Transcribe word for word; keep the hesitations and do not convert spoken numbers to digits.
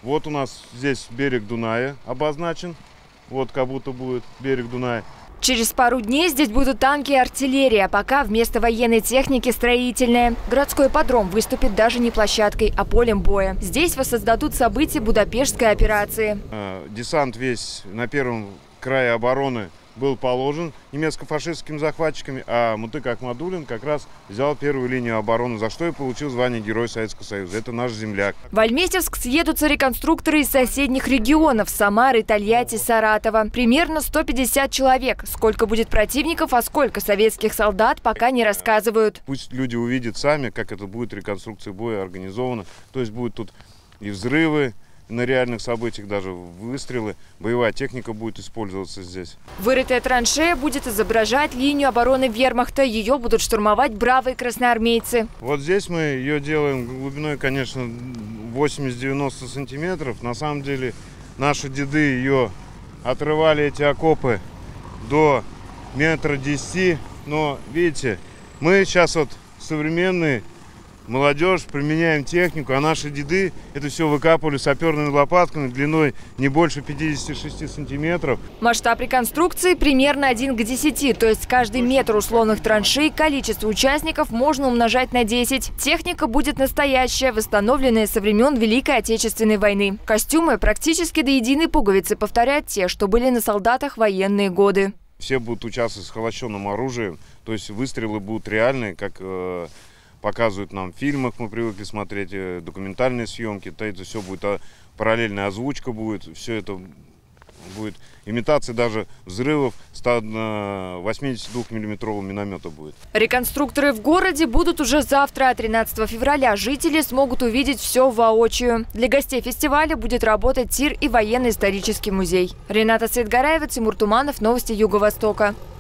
Вот у нас здесь берег Дуная обозначен. Вот как будто будет берег Дуная. Через пару дней здесь будут танки и артиллерия, пока вместо военной техники строительная. Городской ипподром выступит даже не площадкой, а полем боя. Здесь воссоздадут события Будапештской операции. Десант весь на первом крае обороны был положен немецко-фашистскими захватчиками, а Мутык Ахмадуллин как раз взял первую линию обороны, за что и получил звание Героя Советского Союза. Это наш земляк. В Альметьевск съедутся реконструкторы из соседних регионов – Самары, Тольятти, Саратова. Примерно сто пятьдесят человек. Сколько будет противников, а сколько советских солдат, пока не рассказывают. Пусть люди увидят сами, как это будет реконструкция боя организована. То есть будут тут и взрывы, на реальных событиях даже выстрелы, боевая техника будет использоваться здесь. Вырытая траншея будет изображать линию обороны вермахта. Ее будут штурмовать бравые красноармейцы. Вот здесь мы ее делаем глубиной, конечно, восемьдесят-девяносто сантиметров. На самом деле наши деды ее отрывали, эти окопы, до метра десяти. Но видите, мы сейчас вот современные, молодежь, применяем технику, а наши деды это все выкапывали саперными лопатками длиной не больше пятидесяти шести сантиметров. Масштаб реконструкции примерно один к десяти, то есть каждый метр условных траншей количество участников можно умножать на десять. Техника будет настоящая, восстановленная со времен Великой Отечественной войны. Костюмы практически до единой пуговицы повторяют те, что были на солдатах в военные годы. Все будут участвовать с холощенным оружием, то есть выстрелы будут реальные, как э, показывают нам в фильмах, мы привыкли смотреть, документальные съемки, то это все будет, а параллельная озвучка будет, все это будет, имитация даже взрывов восьмидесятидвухмиллиметрового миномета будет. Реконструкторы в городе будут уже завтра, тринадцатого февраля. Жители смогут увидеть все воочию. Для гостей фестиваля будет работать тир и военно-исторический музей. Рената Саидгараева, Тимур Туманов, новости Юго-Востока.